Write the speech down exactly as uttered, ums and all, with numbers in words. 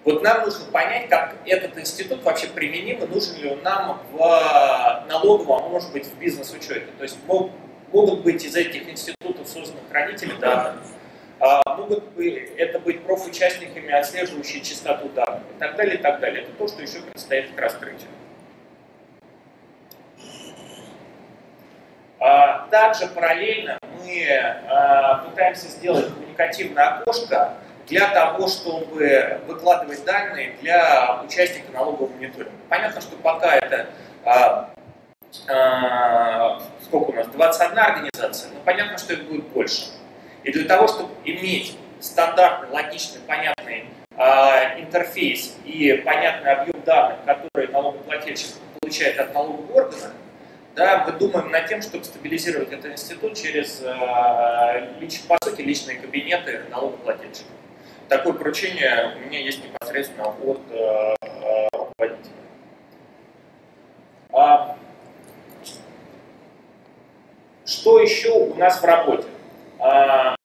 Вот нам нужно понять, как этот институт вообще применим, и нужен ли он нам в налоговом, а может быть в бизнес-учете. То есть мог, могут быть из этих институтов созданы хранители данных, а, могут быть, это быть профучастниками, отслеживающие чистоту данных и так далее, и так далее. Это то, что еще предстоит к раскрытию. А, также параллельно мы а, пытаемся сделать коммуникативное окошко для того, чтобы выкладывать данные для участника налогового мониторинга. Понятно, что пока это а, а, сколько у нас, двадцать одна организация, но понятно, что это будет больше. И для того, чтобы иметь стандартный, логичный, понятный а, интерфейс и понятный объем данных, которые налогоплательщик получает от налогового органа, да, мы думаем над тем, чтобы стабилизировать этот институт через, а, лич, по сути, личные кабинеты налогоплательщиков. Такое поручение у меня есть непосредственно от э, руководителя. А, что еще у нас в работе? А,